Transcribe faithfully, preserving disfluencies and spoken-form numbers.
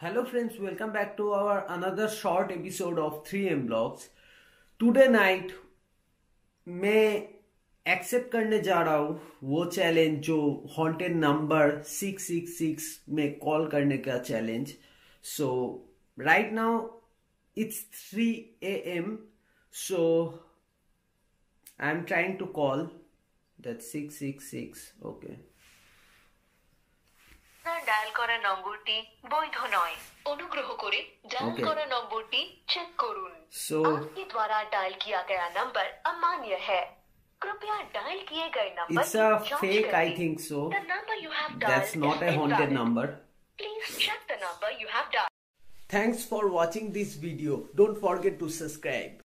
Hello friends, welcome back to our another short episode of three M Blogs. Today night मैं accept करने जा रहा हूँ वो चैलेंज जो haunted number six six six में कॉल करने का challenge. So right now it's three A M. So I am trying to call that six six six. Okay, ডায়াল করা নম্বরটি বৈধ নয়, অনুগ্রহ করে ডায়াল করা নম্বরটি চেক করুন. सो आपके द्वारा डायल किया गया नंबर अमान्य है, कृपया डायल किए गए number it's a fake, I think so. The number you have dialed That's not a is haunted invalid. number. Please check the number you have dialed. Thanks for watching this video. Don't forget to subscribe.